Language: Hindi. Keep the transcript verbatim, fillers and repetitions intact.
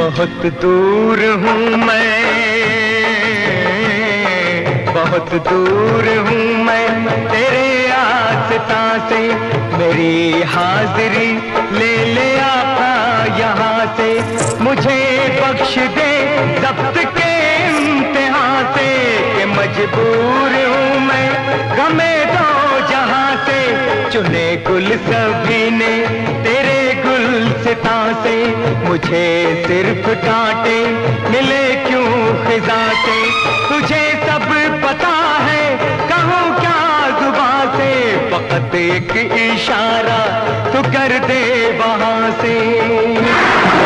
बहुत दूर हूँ मैं, बहुत दूर हूँ मैं तेरे आस्था से। मेरी हाजिरी ले ले आका यहाँ से, मुझे बख्श दे ज़ब्त के इम्तिहान से। कि मजबूर हूँ मैं गमे दो जहाँ से, चुने गुल सभी ने तेरे गुलसिता से। मुझे सिर्फ कांटे मिले क्यों खिजा से, तुझे सब पता है कहूँ क्या जुबां से। फकत एक इशारा तो कर दे वहाँ से।